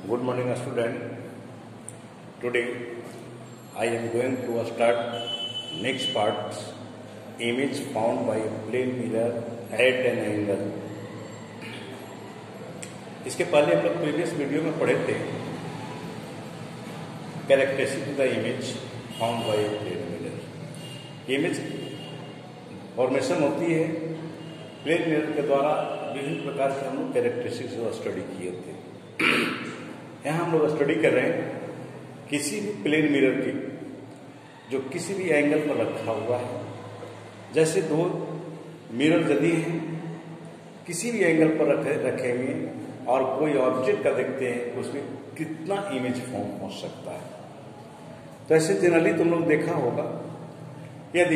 Good morning, student. Today I am going to start next part, image found by a plane mirror at an angle. इसके पहले हम लोग previous video में पढ़े थे characteristic of the image found by a plane mirror. Image formation होती है plane mirror के द्वारा, विभिन्न प्रकार के हम लोग कैरेक्टरिस्टिक्स स्टडी किए थे। यहाँ हम लोग स्टडी कर रहे हैं किसी भी प्लेन मिरर की जो किसी भी एंगल पर रखा हुआ है। जैसे दो मिरर यदि हैं किसी भी एंगल पर रखे हुए और कोई ऑब्जेक्ट का देखते हैं उसमें कितना इमेज फॉर्म हो सकता है। तो ऐसे जनरली तुम लोग देखा होगा, यदि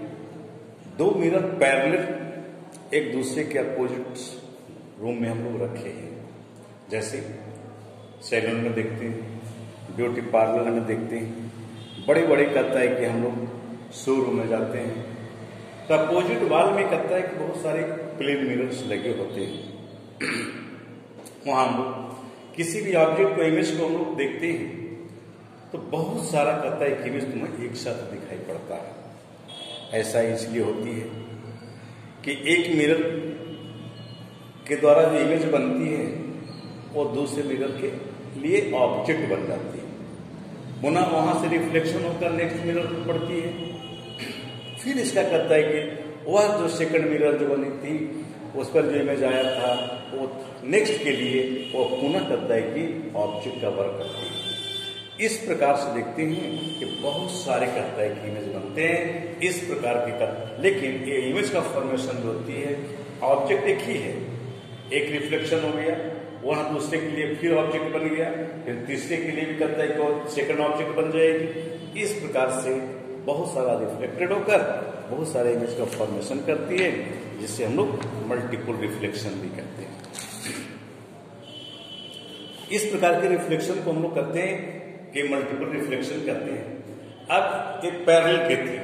दो मिरर पैरेलल एक दूसरे के अपोजिट रूम में हम लोग रखे हैं, जैसे सैलून में देखते हैं, ब्यूटी पार्लर में देखते हैं, बड़े बड़े कहता है कि हम लोग शोरूम में जाते हैं तो अपोजिट वॉल में कहता है कि बहुत सारे प्लेन मिरर्स लगे होते हैं। वहां हम लोग किसी भी ऑब्जेक्ट को इमेज को हम लोग देखते हैं तो बहुत सारा कहता है कि इमेज तुम्हें एक साथ दिखाई पड़ता है। ऐसा इसलिए होती है कि एक मिरर के द्वारा जो इमेज बनती है वो दूसरे मिरर के लिए ऑब्जेक्ट बन जाती है, पुनः वहां से रिफ्लेक्शन होकर नेक्स्ट मिरर पर पड़ती है। फिर इसका कहता है कि वह जो सेकंड मिरर जो बनी थी उस पर जो इमेज आया था वो नेक्स्ट के लिए वो पुनः कहता है कि ऑब्जेक्ट का वर्क करती है। इस प्रकार से देखते हैं कि बहुत सारे कहता है कि इमेज बनते हैं इस प्रकार के लेकिन ये इमेज का फॉर्मेशन जो होती है ऑब्जेक्ट एक ही है, एक रिफ्लेक्शन हो गया, वहां दूसरे के लिए फिर ऑब्जेक्ट बन गया, फिर तीसरे के लिए भी कहता है कि सेकंड ऑब्जेक्ट बन जाएगी। इस प्रकार से बहुत सारा रिफ्लेक्टेड होकर बहुत सारे इमेज का फॉर्मेशन करती है, जिससे हम लोग मल्टीपल रिफ्लेक्शन भी कहते हैं। इस प्रकार के रिफ्लेक्शन को हम लोग कहते हैं कि मल्टीपल रिफ्लेक्शन कहते हैं। अब एक पैरेलल के थे,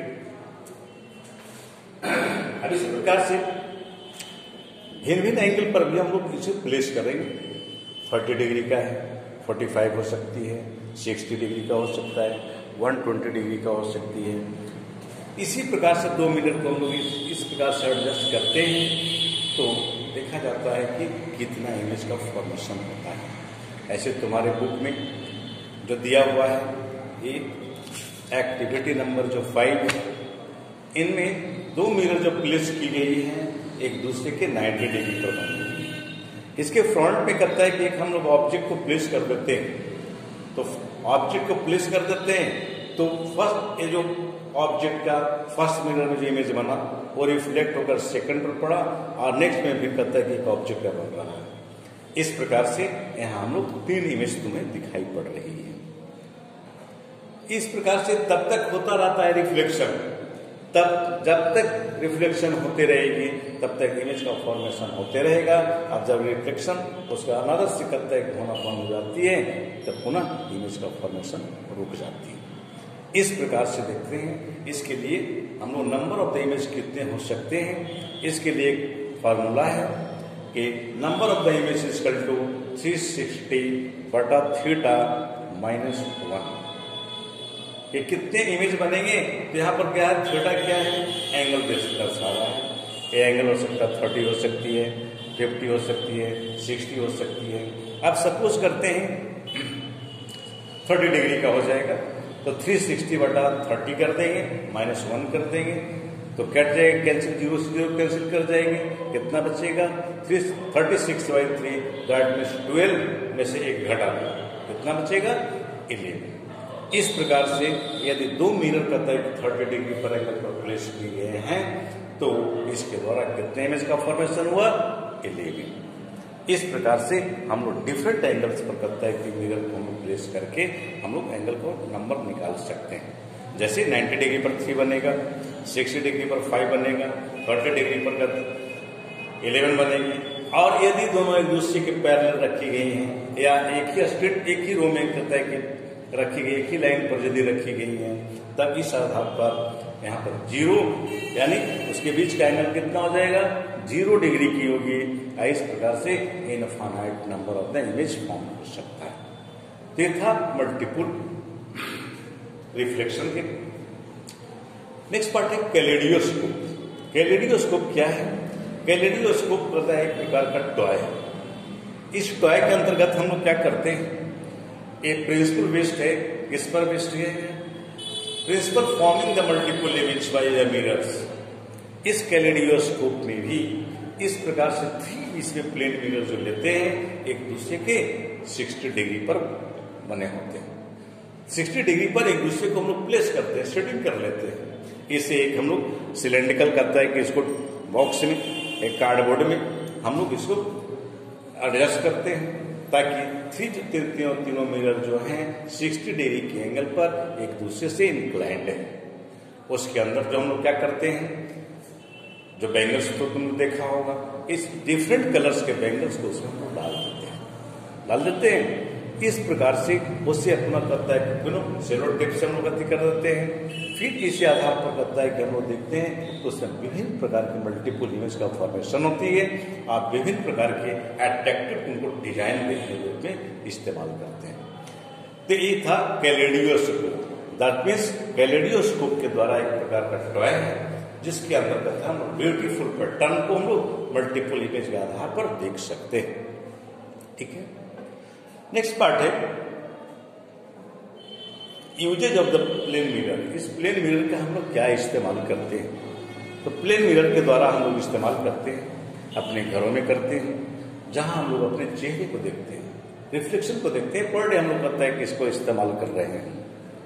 अब इसी प्रकार से भिन्न भिन्न एंगल पर भी हम लोग इसे प्लेस करेंगे। 30 डिग्री का है, 45 हो सकती है, 60 डिग्री का हो सकता है, 120 डिग्री का हो सकती है। इसी प्रकार से दो मिरर को हम लोग इस प्रकार से एडजस्ट करते हैं तो देखा जाता है कि कितना इमेज का फॉर्मेशन होता है। ऐसे तुम्हारे बुक में जो दिया हुआ है ये एक्टिविटी नंबर जो 5 है, इनमें दो मिरर जो प्लेस की गई है एक दूसरे के 90 डिग्री पर बनी है। इसके फ्रंट में करता है कि एक हम लोग ऑब्जेक्ट को प्लेस कर देते हैं, तो ऑब्जेक्ट को प्लेस कर देते हैं तो फर्स्ट ये जो ऑब्जेक्ट का फर्स्ट मिरर में जो इमेज बना वो रिफ्लेक्ट होकर सेकंड पर पड़ा और नेक्स्ट में भी कहता है कि एक ऑब्जेक्ट का बन रहा है। इस प्रकार से यहाँ हम लोग 3 इमेज तुम्हें दिखाई पड़ रही है। इस प्रकार से तब तक होता रहता है रिफ्लेक्शन, तब जब तक रिफ्लेक्शन होते रहेगी तब तक इमेज का फॉर्मेशन होते रहेगा। अब जब रिफ्लेक्शन उसका अनदर से करता है कि होना बंद हो जाती है तब पुनः इमेज का फॉर्मेशन रुक जाती है। इस प्रकार से देखते हैं। इसके लिए हम लोग नंबर ऑफ द इमेज कितने हो सकते हैं, इसके लिए एक फार्मूला है कि number of the image is equal to 360/θ - 1। कि कितने इमेज बनेंगे तो यहाँ पर क्या है, थीटा क्या है, एंगल बेस दर्शा रहा है। ये एंगल हो सकता है 30 हो सकती है, 50 हो सकती है, 60 हो सकती है। अब सपोज करते हैं 30 डिग्री का हो जाएगा तो 360/30 कर देंगे, -1 कर देंगे तो कट जाएगा, कैंसिल, 0 से 0 कैंसिल कर जाएंगे। कितना बचेगा 36/3, दैट मीन्स 12 में से 1 घटा देगा, कितना बचेगा 11। इस प्रकार से यदि दो मिरर कहता है कि 30 डिग्री पर एंगल पर प्लेस किए गए हैं तो इसके द्वारा कितने इमेज का फॉर्मेशन हुआ 11। इस प्रकार से हम लोग डिफरेंट एंगल्स पर कहता है कि मिरर को हम लोग प्लेस करके हम लोग एंगल को नंबर निकाल सकते हैं। जैसे 90 डिग्री पर 3 बनेगा, 60 डिग्री पर 5 बनेगा, 30 डिग्री पर 11 बनेंगे। और यदि दोनों एक दूसरे के पैरेलल रखी गई हैं या एक ही स्ट्रेट एक ही रो में कहता है कि रखी गई, एक ही लाइन पर यदि रखी गई है तब इस आधार पर यहाँ पर 0 यानी उसके बीच का एंगल कितना हो जाएगा 0 डिग्री की होगी। इस प्रकार से infinite number of the image form हो सकता है। तो ये था मल्टीपल रिफ्लेक्शन के। नेक्स्ट पार्ट है कैलेडियोस्कोप। कैलेडियोस्कोप क्या है? कैलेडियोस्कोप होता है एक प्रकार का टॉय। इस टॉय के अंतर्गत हम लोग क्या करते हैं, एक प्रिंसिपल बेस्ड है। किस पर बेस्ड है? Principle forming the multiple image by the mirrors. इस कैलेडियोस्कोप में भी इस प्रकार से 3 इसमें प्लेन मिरर जो लेते हैं एक दूसरे के 60 डिग्री पर बने होते हैं। 60 डिग्री पर एक दूसरे को हम लोग प्लेस करते हैं, सेटिंग कर लेते हैं। इसे एक हम लोग सिलेंड्रिकल करता है कि इसको बॉक्स में, एक कार्डबोर्ड में हम लोग इसको एडजस्ट करते हैं ताकि तीनों मिरर जो हैं 60 डिग्री के एंगल पर एक दूसरे से इंक्लाइंड है। उसके अंदर जो हम लोग क्या करते हैं, जो बैंगल्स तो तुमने देखा होगा, इस डिफरेंट कलर्स के बैंगल्स को उसमें हम लोग डाल देते हैं। इस प्रकार से उससे अपना करता है कि सेलो टेप से हम लोग गति कर देते हैं। फिर इसी आधार पर करता है कि हम लोग देखते हैं तो उसमें विभिन्न प्रकार की मल्टीपल इमेज का फॉर्मेशन होती है। आप विभिन्न प्रकार के अट्रैक्टिव उनको डिजाइन देखने के रूप में इस्तेमाल करते हैं। तो ये था कैलेडियोस्कोप। दैट मीन्स कैलेडियोस्कोप के द्वारा एक प्रकार का टॉय है जिसके अंतर्गत हम ब्यूटीफुल पैटर्न को हम लोग मल्टीपल इमेज के आधार पर देख सकते हैं। ठीक है। नेक्स्ट पार्ट है usages of the plane mirror. इस प्लेन मिरर का हम लोग क्या इस्तेमाल करते हैं? तो प्लेन मिरर के द्वारा हम लोग इस्तेमाल करते हैं, अपने घरों में करते हैं, जहां हम लोग अपने चेहरे को देखते हैं, रिफ्लेक्शन को देखते हैं। पर डे हम लोग करता है कि इसको इस्तेमाल कर रहे हैं।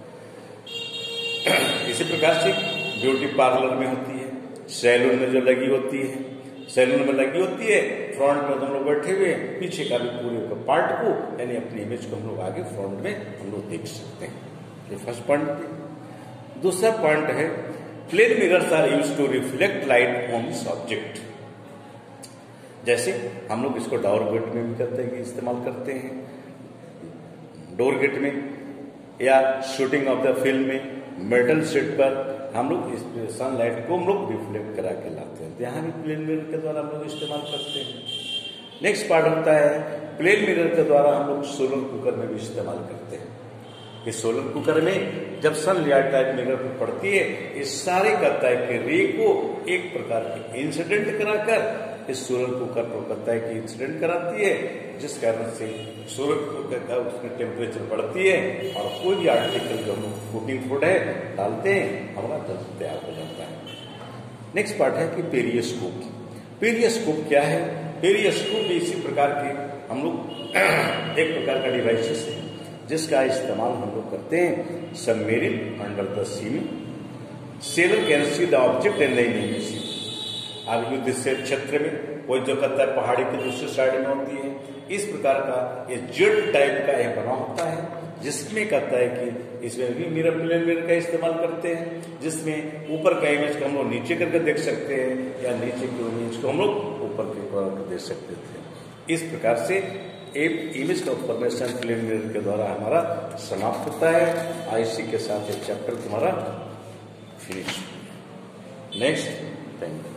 इसी प्रकार से ब्यूटी पार्लर में होती है, सैलून में जो लगी होती है, सैलून में लगी होती है, फ्रंट में हम लोग बैठे हुए हैं, पीछे का भी पूरे पार्ट को यानी अपनी इमेज को हम लोग आगे फ्रंट में हम लोग देख सकते हैं। ये फर्स्ट पॉइंट। दूसरा पॉइंट है plane mirrors are used to reflect light on this object. जैसे हम लोग इसको डोर गेट में भी करते हैं, इस्तेमाल करते हैं, डोर गेट में या शूटिंग ऑफ द फिल्म में मेटल शीट पर हम लोग इस सनलाइट को हम लोग रिफ्लेक्ट करा के लाते हैं। यहाँ भी प्लेन मिरर के द्वारा हम लोग इस्तेमाल करते हैं। नेक्स्ट पार्ट होता है प्लेन मिरर के द्वारा हम लोग सोलर कुकर में भी इस्तेमाल करते हैं। इस सोलर कुकर में जब सनलाइट टाइप मिरर पर पड़ती है, इस सारे करता है कि रे को एक प्रकार की इंसिडेंट कराकर इस सोलर कुकर पर करता है कि इंसिडेंट कराती है, जिस कारण से सोलर कुकर का उसमें टेम्परेचर बढ़ती है और कोई भी आर्टिकल जो हम लोग कुकिंग फूड है डालते हैं, हमारा जल्द तैयार हो जाता है। नेक्स्ट पार्ट है कि पेरियोस्कोप। पेरियोस्कोप क्या है? पेरियोस्कोप भी इसी प्रकार के हम लोग एक प्रकार का डिवाइसेस है जिसका इस्तेमाल हम लोग करते हैं सबमेरिन अंडर द सी में। Sailor can see the object and नहीं सी। अब युद्ध से क्षेत्र में कोई जो करता है पहाड़ी के दूसरी साइड में होती है, इस प्रकार का ये जेट टाइप का यह बना होता है जिसमें कहता है कि इसमें भी मिरर प्लेन मिरर का इस्तेमाल करते हैं, जिसमें ऊपर का इमेज को हम लोग नीचे करके देख सकते हैं या नीचे की इमेज को हम लोग ऊपर के तरफ देख सकते थे। इस प्रकार से एक इमेज का फॉर्मेशन प्लेन मिरर के द्वारा हमारा समाप्त होता है। आईसी के साथ एक चैप्टर तुम्हारा फिनिश। Next, thank you.